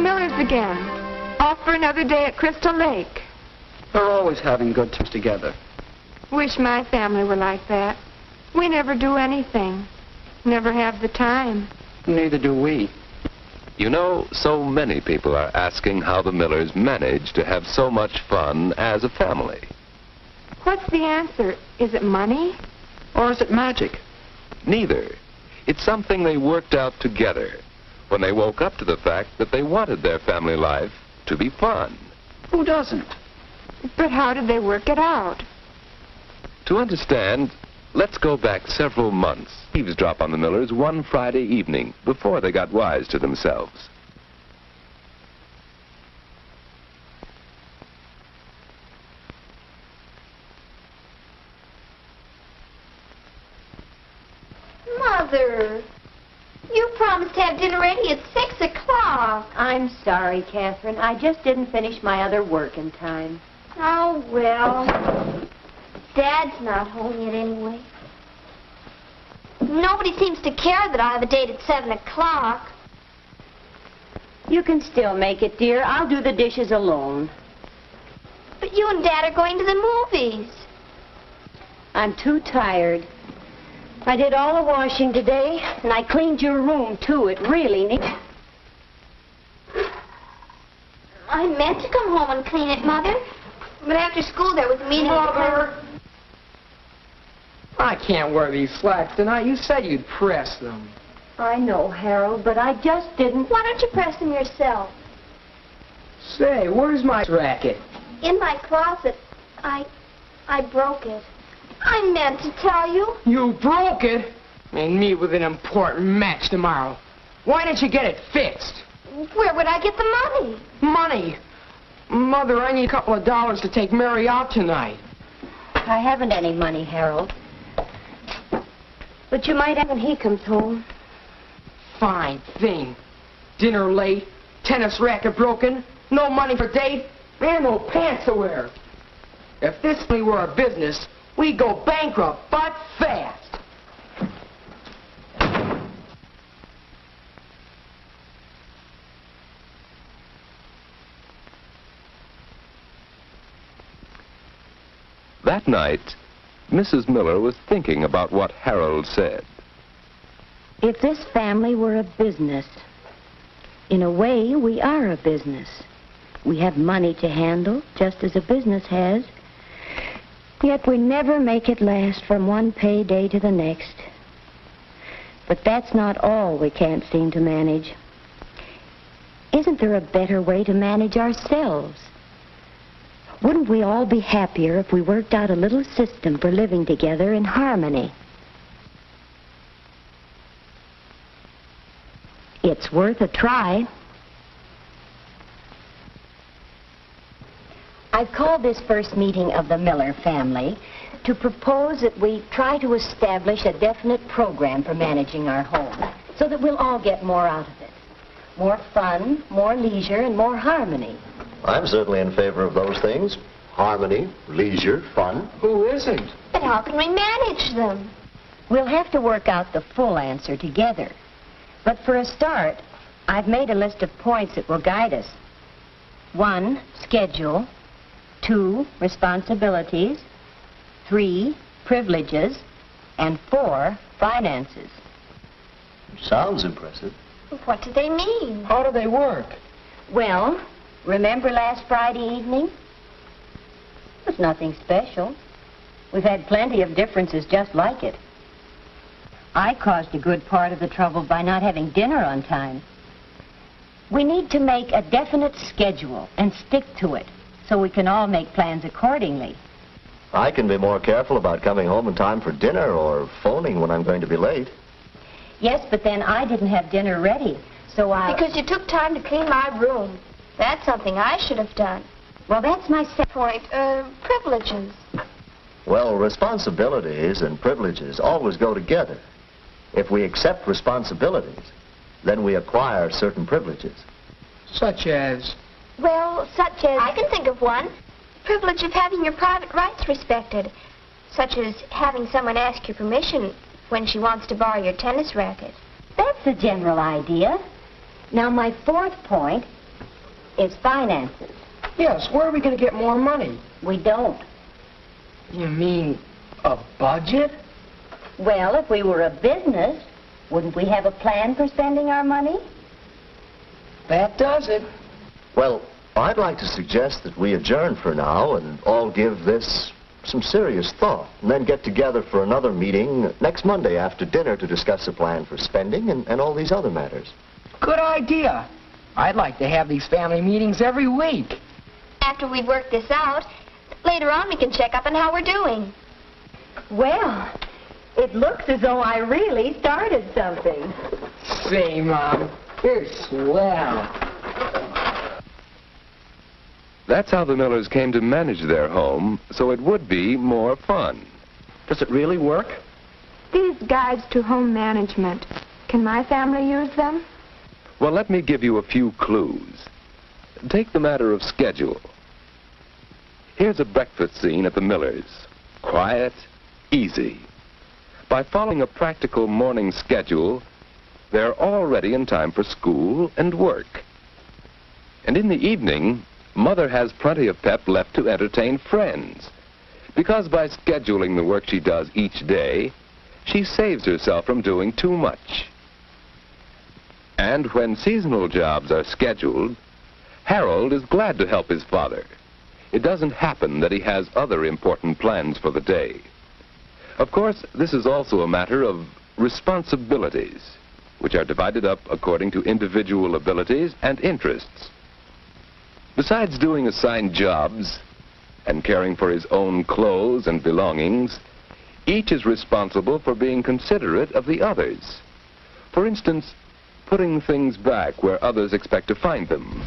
Millers again. Off for another day at Crystal Lake. They're always having good times together. Wish my family were like that. We never do anything. Never have the time. Neither do we. You know, so many people are asking how the Millers manage to have so much fun as a family. What's the answer? Is it money? Or is it magic? Neither. It's something they worked out together when they woke up to the fact that they wanted their family life to be fun. Who doesn't? But how did they work it out? To understand, let's go back several months. Eavesdrop on the Millers one Friday evening before they got wise to themselves. Mother, you promised to have dinner ready at 6 o'clock. I'm sorry, Catherine. I just didn't finish my other work in time. Oh, well. Dad's not home yet anyway. Nobody seems to care that I have a date at 7 o'clock. You can still make it, dear. I'll do the dishes alone. But you and Dad are going to the movies. I'm too tired. I did all the washing today, and I cleaned your room, too. It really needs... I meant to come home and clean it, Mother. But after school there was a meeting... Mother! I can't wear these slacks tonight. You said you'd press them. I know, Harold, but I just didn't... Why don't you press them yourself? Say, where's my racket? In my closet. I broke it. I meant to tell you. You broke it? And me with an important match tomorrow. Why didn't you get it fixed? Where would I get the money? Money? Mother, I need a couple of dollars to take Mary out tonight. I haven't any money, Harold. But you might have when he comes home. Fine thing. Dinner late, tennis racket broken, no money for date, and no pants to wear. If this thing were a business, we'd go bankrupt, but fast. That night, Mrs. Miller was thinking about what Harold said. If this family were a business, in a way, we are a business. We have money to handle, just as a business has. Yet we never make it last from one payday to the next. But that's not all we can't seem to manage. Isn't there a better way to manage ourselves? Wouldn't we all be happier if we worked out a little system for living together in harmony? It's worth a try. I've called this first meeting of the Miller family to propose that we try to establish a definite program for managing our home so that we'll all get more out of it. More fun, more leisure, and more harmony. I'm certainly in favor of those things. Harmony, leisure, fun. Who isn't? But how can we manage them? We'll have to work out the full answer together. But for a start, I've made a list of points that will guide us. 1, schedule. 2, responsibilities. 3, privileges. And 4, finances. Sounds impressive. What do they mean? How do they work? Well, remember last Friday evening? It was nothing special. We've had plenty of differences just like it. I caused a good part of the trouble by not having dinner on time. We need to make a definite schedule and stick to it so we can all make plans accordingly. I can be more careful about coming home in time for dinner or phoning when I'm going to be late. Yes, but then I didn't have dinner ready, so Because you took time to clean my room. That's something I should have done. Well, that's my Point, privileges. Well, responsibilities and privileges always go together. If we accept responsibilities, then we acquire certain privileges. Such as? Well, such as... I can think of one. Privilege of having your private rights respected. Such as having someone ask your permission when she wants to borrow your tennis racket. That's a general idea. Now, my 4th point is finances. Yes, where are we going to get more money? We don't. You mean a budget? Well, if we were a business, wouldn't we have a plan for spending our money? That does it. Well, I'd like to suggest that we adjourn for now and all give this some serious thought, and then get together for another meeting next Monday after dinner to discuss a plan for spending and all these other matters. Good idea. I'd like to have these family meetings every week. After we've worked this out, later on we can check up on how we're doing. Well, it looks as though I really started something. Say, Mom, you're swell. That's how the Millers came to manage their home, so it would be more fun. Does it really work? These guides to home management, can my family use them? Well, let me give you a few clues. Take the matter of schedule. Here's a breakfast scene at the Millers. Quiet, easy. By following a practical morning schedule, they're all ready in time for school and work. And in the evening, Mother has plenty of pep left to entertain friends. Because by scheduling the work she does each day, she saves herself from doing too much. And when seasonal jobs are scheduled, Harold is glad to help his father. It doesn't happen that he has other important plans for the day. Of course, this is also a matter of responsibilities, which are divided up according to individual abilities and interests. Besides doing assigned jobs and caring for his own clothes and belongings, each is responsible for being considerate of the others. For instance, putting things back where others expect to find them.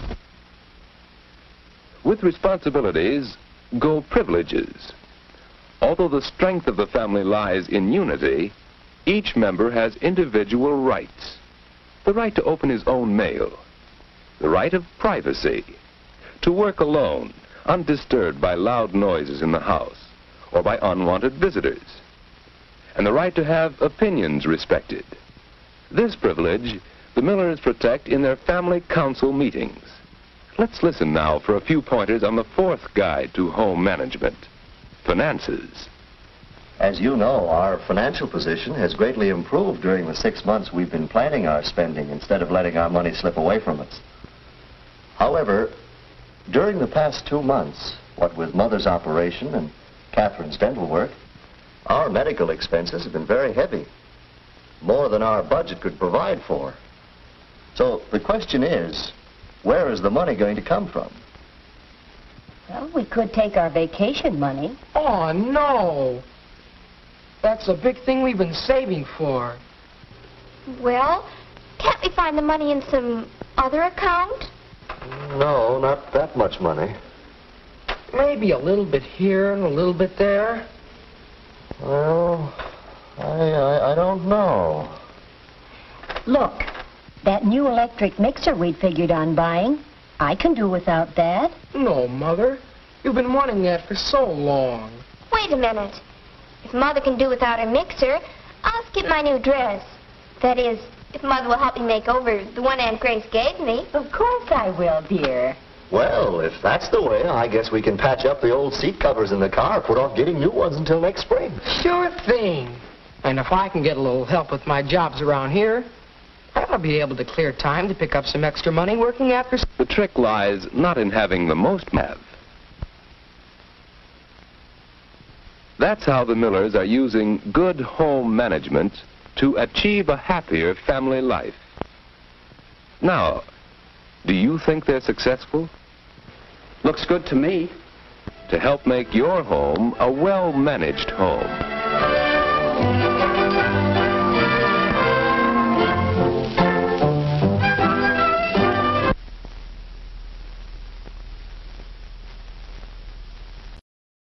With responsibilities go privileges. Although the strength of the family lies in unity, each member has individual rights. The right to open his own mail, the right of privacy, to work alone, undisturbed by loud noises in the house or by unwanted visitors, and the right to have opinions respected. This privilege the Millers protect in their family council meetings. Let's listen now for a few pointers on the fourth guide to home management, finances. As you know, our financial position has greatly improved during the 6 months we've been planning our spending instead of letting our money slip away from us. However, during the past 2 months, what with Mother's operation and Catherine's dental work, our medical expenses have been very heavy, more than our budget could provide for. So the question is, where is the money going to come from? Well, we could take our vacation money. Oh, no. That's a big thing we've been saving for. Well, can't we find the money in some other account? No, not that much money. Maybe a little bit here and a little bit there. Well, I don't know. Look, that new electric mixer we'd figured on buying, I can do without that. No, Mother. You've been wanting that for so long. Wait a minute. If Mother can do without her mixer, I'll skip my new dress. That is, if Mother will help me make over the one Aunt Grace gave me. Of course I will, dear. Well, if that's the way, I guess we can patch up the old seat covers in the car, put off getting new ones until next spring. Sure thing. And if I can get a little help with my jobs around here, I'll be able to clear time to pick up some extra money working after... The trick lies not in having the most have. That's how the Millers are using good home management to achieve a happier family life. Now, do you think they're successful? Looks good to me. To help make your home a well-managed home.